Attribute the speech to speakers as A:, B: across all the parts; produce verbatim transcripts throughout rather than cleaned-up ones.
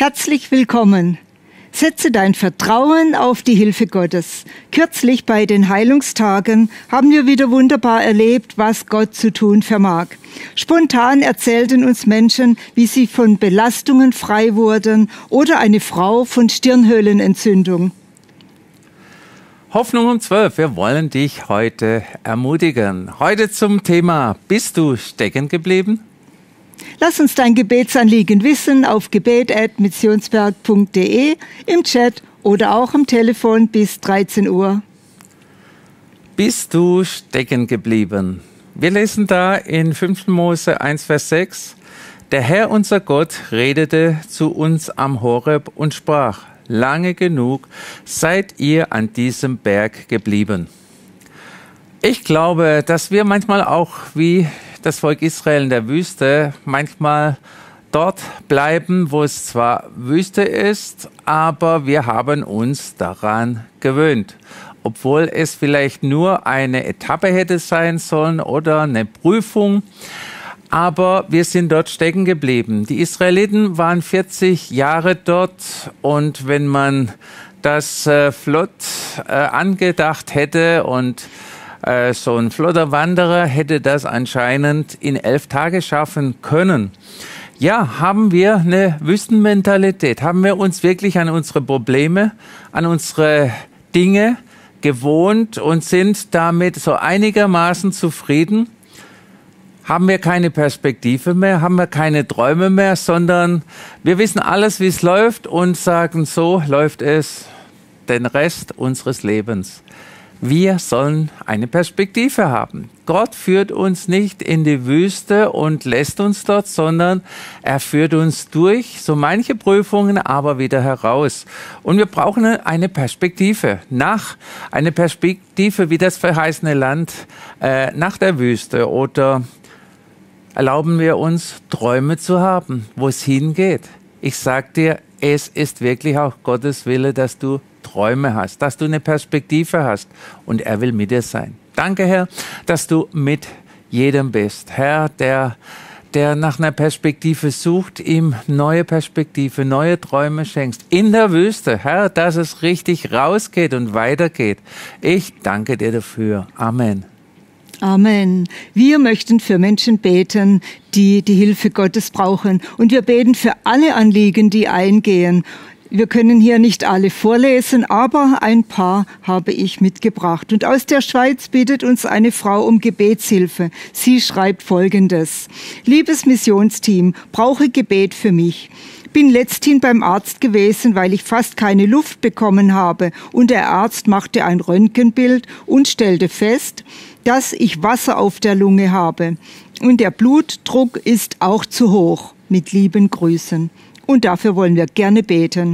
A: Herzlich willkommen. Setze dein Vertrauen auf die Hilfe Gottes. Kürzlich bei den Heilungstagen haben wir wieder wunderbar erlebt, was Gott zu tun vermag. Spontan erzählten uns Menschen, wie sie von Belastungen frei wurden oder eine Frau von Stirnhöhlenentzündung.
B: Hoffnung um zwölf. Wir wollen dich heute ermutigen. Heute zum Thema: Bist du stecken geblieben?
A: Lass uns dein Gebetsanliegen wissen auf gebet at missionsberg punkt de, im Chat oder auch am Telefon bis dreizehn Uhr.
B: Bist du stecken geblieben? Wir lesen da in fünften Mose eins, Vers sechs. Der Herr, unser Gott, redete zu uns am Horeb und sprach: Lange genug seid ihr an diesem Berg geblieben. Ich glaube, dass wir manchmal auch wie das Volk Israel in der Wüste manchmal dort bleiben, wo es zwar Wüste ist, aber wir haben uns daran gewöhnt. Obwohl es vielleicht nur eine Etappe hätte sein sollen oder eine Prüfung, aber wir sind dort stecken geblieben. Die Israeliten waren vierzig Jahre dort, und wenn man das äh, flott äh, angedacht hätte und äh, so ein flotter Wanderer hätte das anscheinend in elf Tage schaffen können. Ja, haben wir eine Wüstenmentalität? Haben wir uns wirklich an unsere Probleme, an unsere Dinge gewohnt und sind damit so einigermaßen zufrieden? Haben wir keine Perspektive mehr, haben wir keine Träume mehr, sondern wir wissen alles, wie es läuft, und sagen, so läuft es den Rest unseres Lebens. Wir sollen eine Perspektive haben. Gott führt uns nicht in die Wüste und lässt uns dort, sondern er führt uns durch so manche Prüfungen, aber wieder heraus. Und wir brauchen eine Perspektive, nach eine Perspektive wie das verheißene Land äh, nach der Wüste. Oder erlauben wir uns, Träume zu haben, wo es hingeht. Ich sag dir, es ist wirklich auch Gottes Wille, dass du Träume hast, dass du eine Perspektive hast, und er will mit dir sein. Danke, Herr, dass du mit jedem bist. Herr, der, der nach einer Perspektive sucht, ihm neue Perspektive, neue Träume schenkst. In der Wüste, Herr, dass es richtig rausgeht und weitergeht. Ich danke dir dafür. Amen.
A: Amen. Wir möchten für Menschen beten, die die Hilfe Gottes brauchen. Und wir beten für alle Anliegen, die eingehen. Wir können hier nicht alle vorlesen, aber ein paar habe ich mitgebracht. Und aus der Schweiz bittet uns eine Frau um Gebetshilfe. Sie schreibt Folgendes: Liebes Missionsteam, brauche Gebet für mich. Bin letzthin beim Arzt gewesen, weil ich fast keine Luft bekommen habe. Und der Arzt machte ein Röntgenbild und stellte fest, dass ich Wasser auf der Lunge habe. Und der Blutdruck ist auch zu hoch. Mit lieben Grüßen. Und dafür wollen wir gerne beten.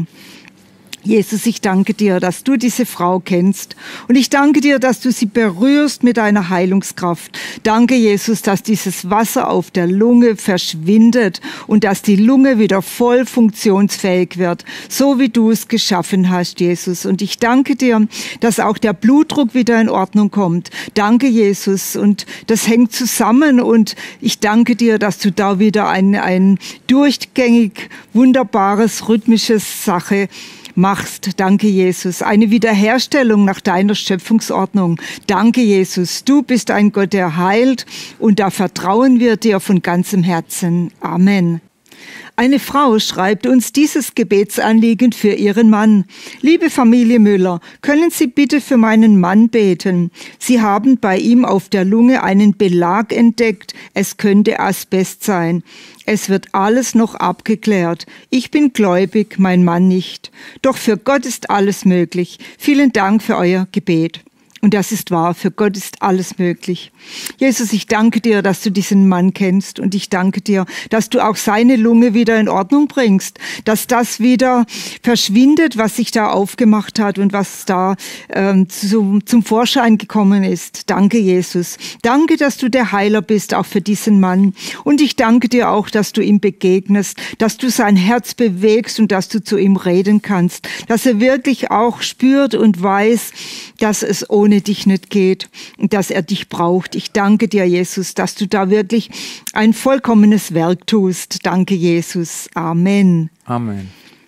A: Jesus, ich danke dir, dass du diese Frau kennst. Und ich danke dir, dass du sie berührst mit deiner Heilungskraft. Danke, Jesus, dass dieses Wasser auf der Lunge verschwindet und dass die Lunge wieder voll funktionsfähig wird, so wie du es geschaffen hast, Jesus. Und ich danke dir, dass auch der Blutdruck wieder in Ordnung kommt. Danke, Jesus. Und das hängt zusammen. Und ich danke dir, dass du da wieder ein, ein durchgängig wunderbares, rhythmisches Sache machst. Danke, Jesus. Eine Wiederherstellung nach deiner Schöpfungsordnung. Danke, Jesus. Du bist ein Gott, der heilt, und da vertrauen wir dir von ganzem Herzen. Amen. Eine Frau schreibt uns dieses Gebetsanliegen für ihren Mann. Liebe Familie Müller, können Sie bitte für meinen Mann beten? Sie haben bei ihm auf der Lunge einen Belag entdeckt. Es könnte Asbest sein. Es wird alles noch abgeklärt. Ich bin gläubig, mein Mann nicht. Doch für Gott ist alles möglich. Vielen Dank für euer Gebet. Und das ist wahr, für Gott ist alles möglich. Jesus, ich danke dir, dass du diesen Mann kennst, und ich danke dir, dass du auch seine Lunge wieder in Ordnung bringst, dass das wieder verschwindet, was sich da aufgemacht hat und was da ähm, zum, zum Vorschein gekommen ist. Danke, Jesus. Danke, dass du der Heiler bist, auch für diesen Mann. Und ich danke dir auch, dass du ihm begegnest, dass du sein Herz bewegst und dass du zu ihm reden kannst, dass er wirklich auch spürt und weiß, dass es ohne dich nicht geht und dass er dich braucht. Ich danke dir, Jesus, dass du da wirklich ein vollkommenes Werk tust. Danke, Jesus. Amen.
B: Amen.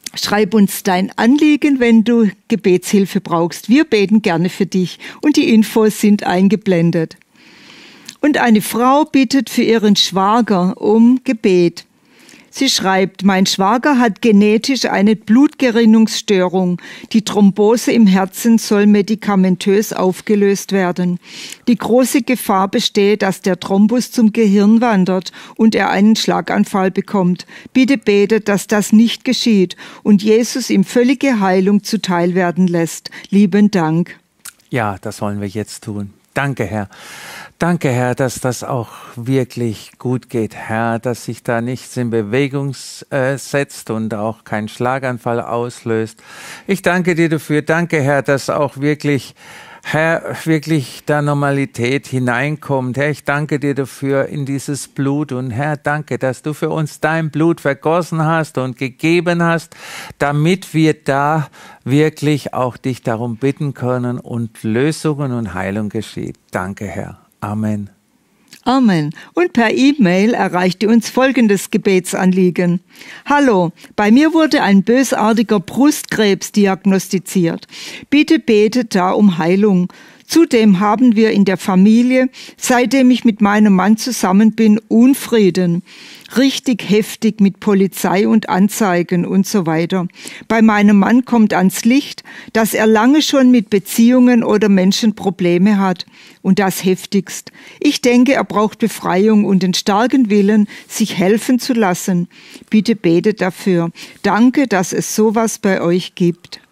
A: Schreib uns dein Anliegen, wenn du Gebetshilfe brauchst. Wir beten gerne für dich und die Infos sind eingeblendet. Und eine Frau bittet für ihren Schwager um Gebet. Sie schreibt, mein Schwager hat genetisch eine Blutgerinnungsstörung. Die Thrombose im Herzen soll medikamentös aufgelöst werden. Die große Gefahr besteht, dass der Thrombus zum Gehirn wandert und er einen Schlaganfall bekommt. Bitte betet, dass das nicht geschieht und Jesus ihm völlige Heilung zuteil werden lässt. Lieben Dank.
B: Ja, das wollen wir jetzt tun. Danke, Herr. Danke, Herr, dass das auch wirklich gut geht, Herr, dass sich da nichts in Bewegung äh, setzt und auch kein Schlaganfall auslöst. Ich danke dir dafür. Danke, Herr, dass auch wirklich, Herr, wirklich da Normalität hineinkommt. Herr, ich danke dir dafür in dieses Blut und Herr, danke, dass du für uns dein Blut vergossen hast und gegeben hast, damit wir da wirklich auch dich darum bitten können und Lösungen und Heilung geschieht. Danke, Herr. Amen.
A: Amen. Und per E-Mail erreichte uns folgendes Gebetsanliegen. Hallo, bei mir wurde ein bösartiger Brustkrebs diagnostiziert. Bitte betet da um Heilung. Zudem haben wir in der Familie, seitdem ich mit meinem Mann zusammen bin, Unfrieden. Richtig heftig mit Polizei und Anzeigen und so weiter. Bei meinem Mann kommt ans Licht, dass er lange schon mit Beziehungen oder Menschen Probleme hat. Und das heftigst. Ich denke, er braucht Befreiung und den starken Willen, sich helfen zu lassen. Bitte betet dafür. Danke, dass es sowas bei euch gibt.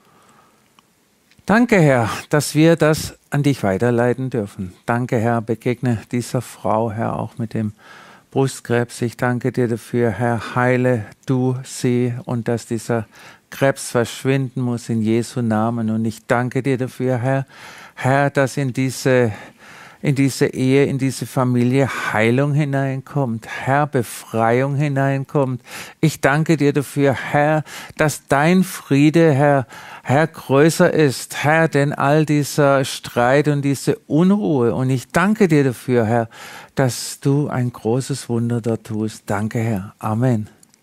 B: Danke, Herr, dass wir das an dich weiterleiten dürfen. Danke, Herr, begegne dieser Frau, Herr, auch mit dem Brustkrebs. Ich danke dir dafür, Herr, heile du sie und dass dieser Krebs verschwinden muss in Jesu Namen. Und ich danke dir dafür, Herr, Herr, dass in diese in diese Ehe, in diese Familie Heilung hineinkommt, Herr, Befreiung hineinkommt. Ich danke dir dafür, Herr, dass dein Friede, Herr, Herr, größer ist, Herr, denn all dieser Streit und diese Unruhe. Und ich danke dir dafür, Herr, dass du ein großes Wunder dort tust. Danke, Herr. Amen.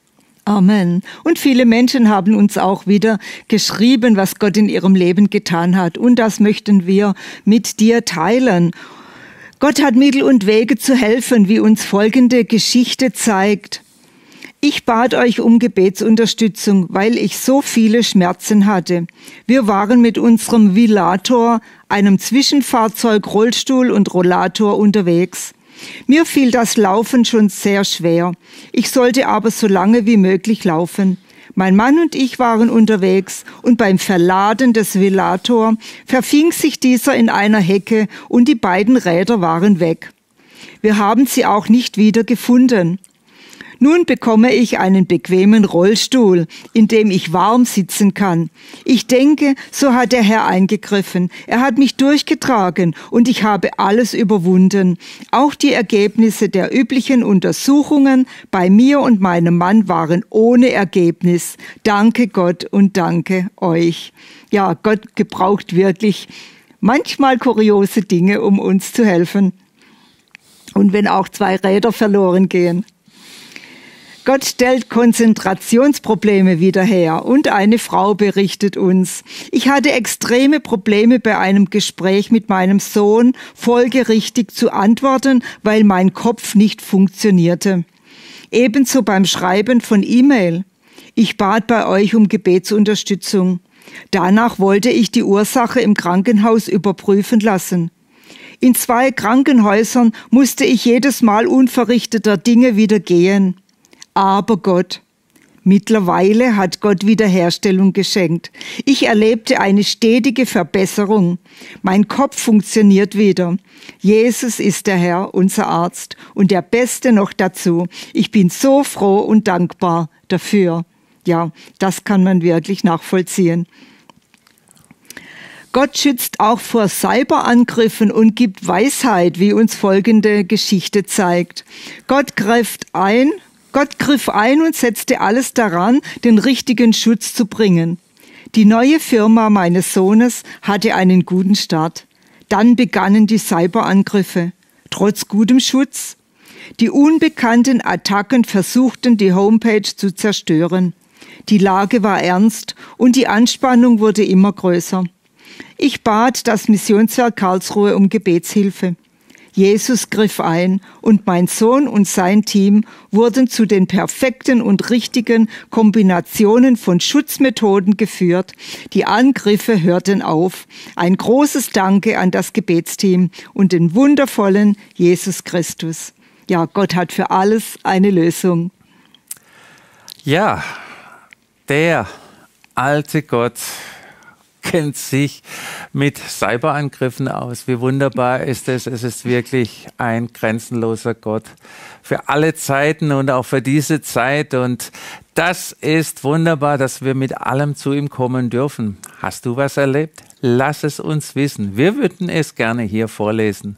A: Amen. Und viele Menschen haben uns auch wieder geschrieben, was Gott in ihrem Leben getan hat. Und das möchten wir mit dir teilen. Gott hat Mittel und Wege zu helfen, wie uns folgende Geschichte zeigt. Ich bat euch um Gebetsunterstützung, weil ich so viele Schmerzen hatte. Wir waren mit unserem Villator, einem Zwischenfahrzeug, Rollstuhl und Rollator unterwegs. Mir fiel das Laufen schon sehr schwer. Ich sollte aber so lange wie möglich laufen. Mein Mann und ich waren unterwegs und beim Verladen des Villator verfing sich dieser in einer Hecke und die beiden Räder waren weg. Wir haben sie auch nicht wieder gefunden. Nun bekomme ich einen bequemen Rollstuhl, in dem ich warm sitzen kann. Ich denke, so hat der Herr eingegriffen. Er hat mich durchgetragen und ich habe alles überwunden. Auch die Ergebnisse der üblichen Untersuchungen bei mir und meinem Mann waren ohne Ergebnis. Danke Gott und danke euch. Ja, Gott gebraucht wirklich manchmal kuriose Dinge, um uns zu helfen. Und wenn auch zwei Räder verloren gehen. Gott stellt Konzentrationsprobleme wieder her und eine Frau berichtet uns. Ich hatte extreme Probleme bei einem Gespräch mit meinem Sohn, folgerichtig zu antworten, weil mein Kopf nicht funktionierte. Ebenso beim Schreiben von E-Mail. Ich bat bei euch um Gebetsunterstützung. Danach wollte ich die Ursache im Krankenhaus überprüfen lassen. In zwei Krankenhäusern musste ich jedes Mal unverrichteter Dinge wieder gehen. Aber Gott, mittlerweile hat Gott Wiederherstellung geschenkt. Ich erlebte eine stetige Verbesserung. Mein Kopf funktioniert wieder. Jesus ist der Herr, unser Arzt und der Beste noch dazu. Ich bin so froh und dankbar dafür. Ja, das kann man wirklich nachvollziehen. Gott schützt auch vor Cyberangriffen und gibt Weisheit, wie uns folgende Geschichte zeigt. Gott greift ein, Gott griff ein und setzte alles daran, den richtigen Schutz zu bringen. Die neue Firma meines Sohnes hatte einen guten Start. Dann begannen die Cyberangriffe. Trotz gutem Schutz. Die unbekannten Attacken versuchten, die Homepage zu zerstören. Die Lage war ernst und die Anspannung wurde immer größer. Ich bat das Missionswerk Karlsruhe um Gebetshilfe. Jesus griff ein und mein Sohn und sein Team wurden zu den perfekten und richtigen Kombinationen von Schutzmethoden geführt. Die Angriffe hörten auf. Ein großes Danke an das Gebetsteam und den wundervollen Jesus Christus. Ja, Gott hat für alles eine Lösung.
B: Ja, der alte Gott kennt sich mit Cyberangriffen aus. Wie wunderbar ist es? Es ist wirklich ein grenzenloser Gott für alle Zeiten und auch für diese Zeit. Und das ist wunderbar, dass wir mit allem zu ihm kommen dürfen. Hast du was erlebt? Lass es uns wissen. Wir würden es gerne hier vorlesen.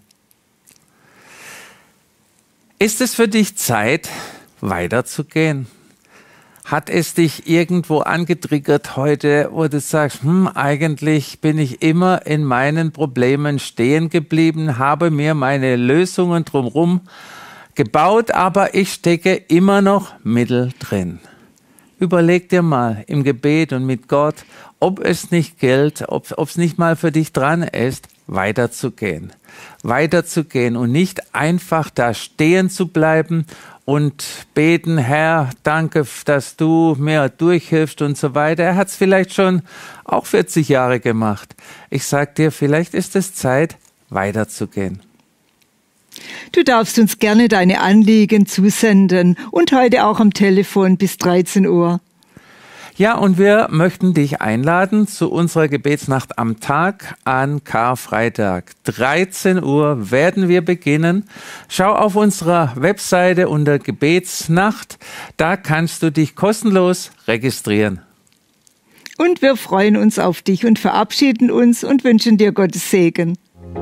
B: Ist es für dich Zeit, weiterzugehen? Hat es dich irgendwo angetriggert heute, wo du sagst, hm, eigentlich bin ich immer in meinen Problemen stehen geblieben, habe mir meine Lösungen drumherum gebaut, aber ich stecke immer noch mittendrin. Überleg dir mal im Gebet und mit Gott, ob es nicht gilt, ob es nicht mal für dich dran ist, weiterzugehen. Weiterzugehen und nicht einfach da stehen zu bleiben und beten, Herr, danke, dass du mir durchhilfst und so weiter. Er hat es vielleicht schon auch vierzig Jahre gemacht. Ich sag dir, vielleicht ist es Zeit, weiterzugehen.
A: Du darfst uns gerne deine Anliegen zusenden und heute auch am Telefon bis dreizehn Uhr.
B: Ja, und wir möchten dich einladen zu unserer Gebetsnacht am Tag an Karfreitag. dreizehn Uhr werden wir beginnen. Schau auf unserer Webseite unter Gebetsnacht. Da kannst du dich kostenlos registrieren.
A: Und wir freuen uns auf dich und verabschieden uns und wünschen dir Gottes Segen.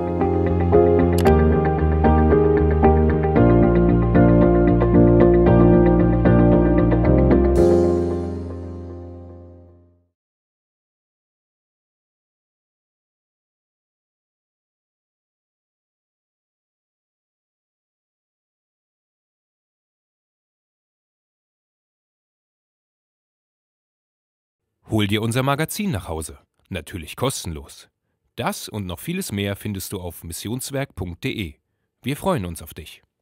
C: Hol dir unser Magazin nach Hause. Natürlich kostenlos. Das und noch vieles mehr findest du auf missionswerk punkt de. Wir freuen uns auf dich.